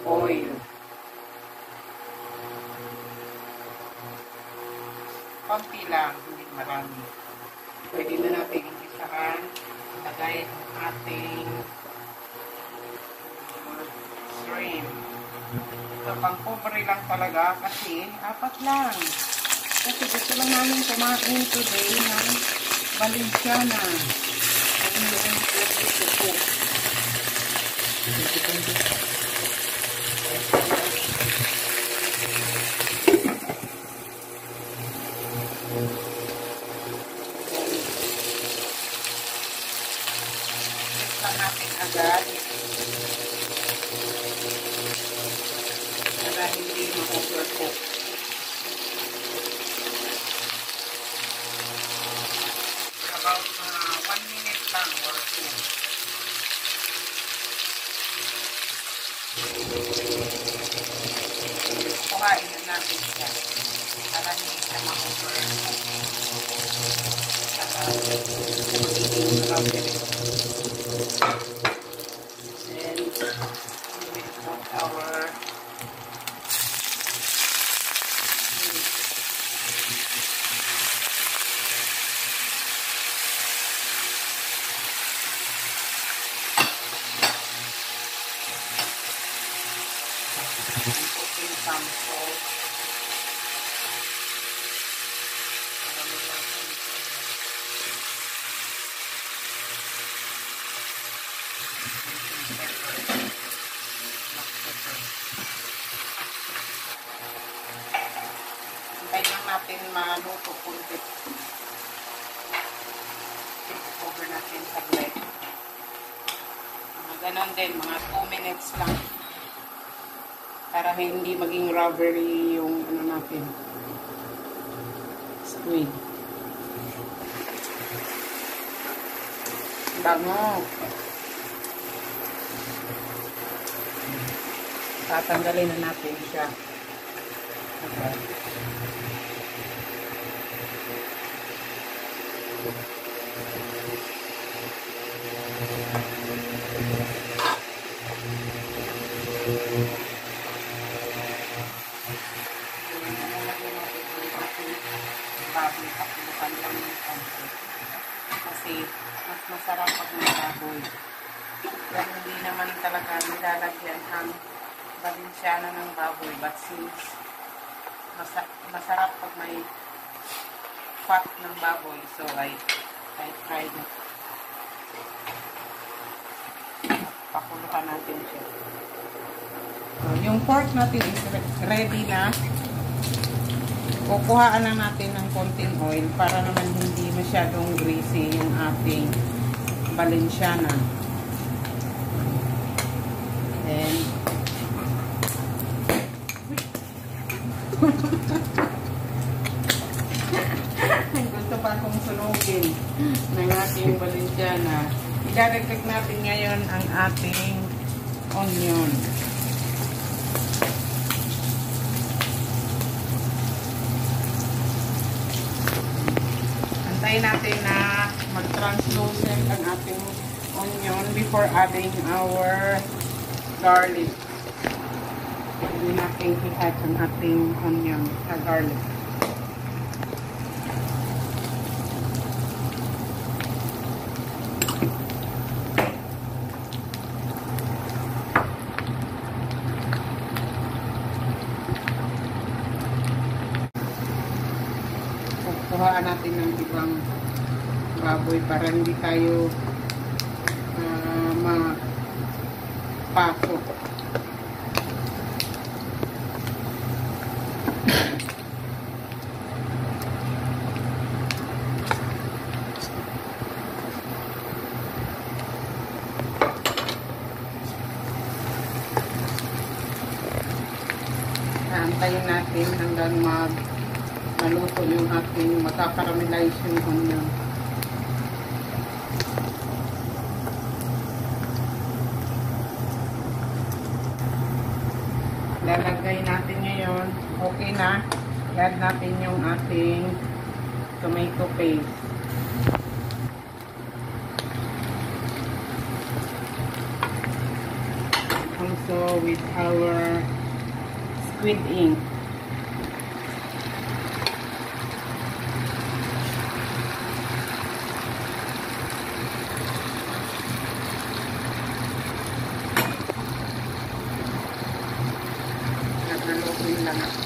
oil. Konti lang, hindi marami. Pwede na natin umpisahan. Lagay ang ating shrimp. Ito, pang-cover lang talaga kasi apat lang. Kasi gusto lang namin kumain today ng Valenciana. Hindi yung pwede ko. Natin agad para hindi ma-overcook. About 1 minute lang or 2. Kuhain na natin siya para hindi siya ma-overcook. Saka magiging sarap din. And we will put our putting some salt. Hintayin lang natin maluto kunti. Cover natin saglit. Ganon din, mga 2 minutes lang. Para hindi maging rubbery yung ano natin. Squid. Bango. Tatanggalin na natin siya. Okay. Kasi mas masarap pag may baboy. Pero hindi naman talaga nilalagyan ang Valenciana ng baboy, but since masarap pag may fat ng baboy, so I tried it. Pakulukan natin siya. So, yung pork natin is ready na. Kukuhaan lang natin ng konting oil para naman hindi masyadong greasy yung ating Valenciana. Then, gusto pa akong sunugin ng ating Valenciana. Idadagdag natin ngayon ang ating onion. Antayin natin na mag-translucent ang ating onion before adding our garlic. Hindi natin i-add ang ating onion sa garlic. Kuhaan natin ng ibang baboy para hindi tayo mapasok. Antayin natin hanggang maluto yung ating makacaramelize yung onion. Lalagay natin ngayon, okay na, add natin yung ating tomato paste. Also, also with our squid ink. Naglalookin lang ako.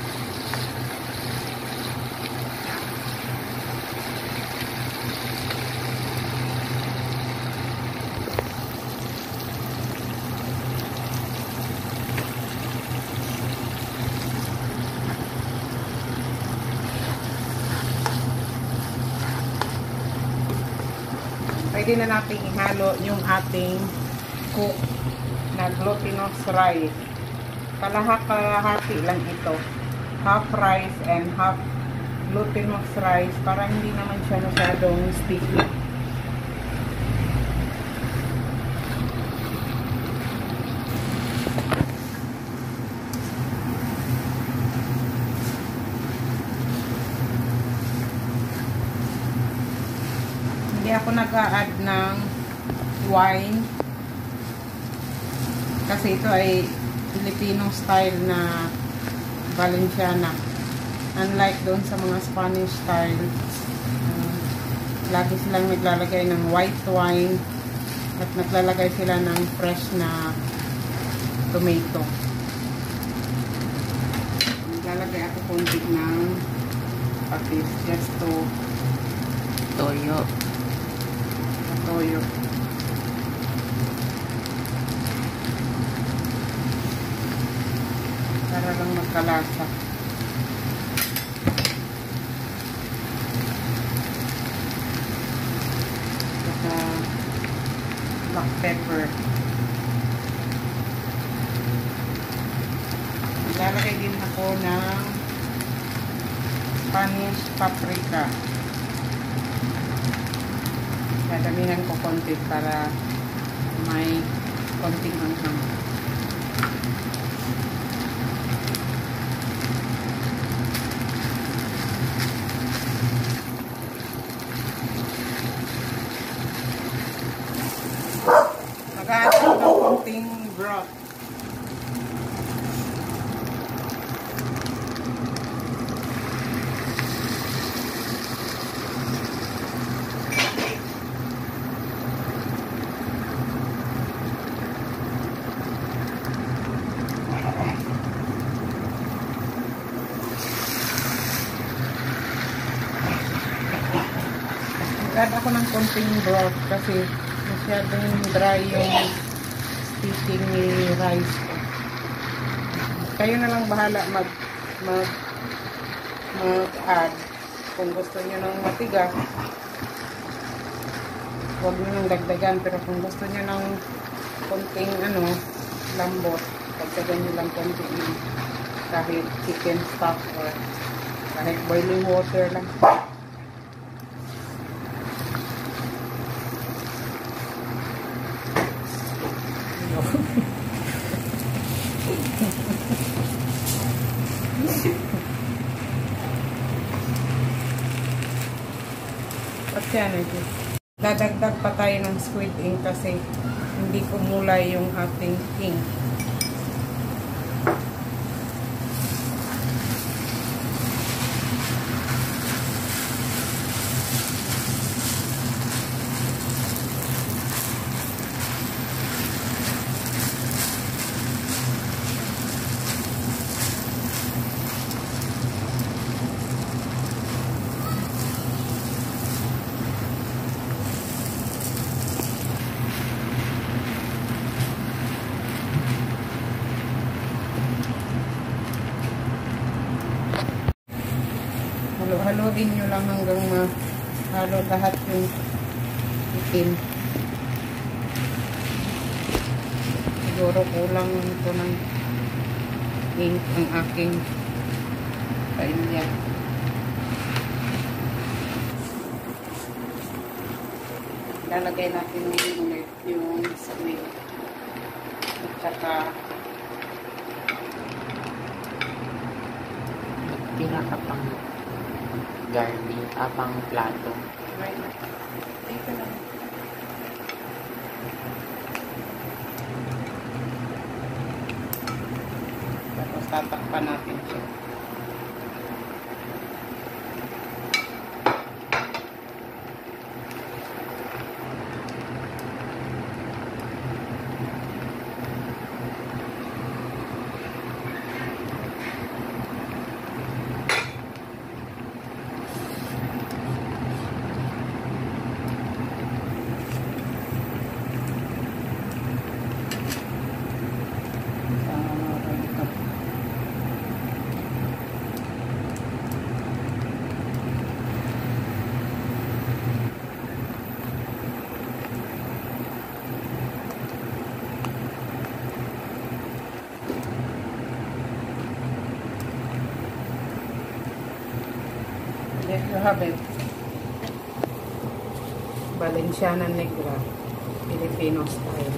Pwede na natin ihalo yung ating cook na glutinous rice. Kalahati lang ito. Half rice and half glutinous rice para hindi naman siya masyadong sticky. Hindi ako nag-a-add ng wine kasi ito ay Filipino style na Valenciana. Unlike doon sa mga Spanish style, lagi silang naglalagay ng white wine at naglalagay sila ng fresh na tomato. Naglalagay ako konti ng patis just to toyo. Para lang magkalasa. Saka black pepper. Lalagay din ako ng Spanish paprika. Dadamihan ko konti para may konting anghang. Mag-add ko ng konting broth. Mag-add ako ng konting broth kasi masyadong dry yung steeping ni rice ko. Kayo na lang bahala mag-add. Kung gusto nyo ng matigas, huwag nyo nang dagdagan. Pero kung gusto nyo ng konting lambot, dagdagan nyo lang konting kahit chicken stock or kahit boiling water lang. Dadagdag pa tayo ng squid ink kasi hindi kumulay yung ating ink. Halo-haloin nyo lang hanggang mahalo lahat yung itim. Siguro kulang ito ng ink ang aking paella. Lalagay natin ulit yung squid at saka pinakapang garlic, pang plato. Right. Dito lang. tatakpan natin siya. There you have it. Valenciana Negra, Filipino style.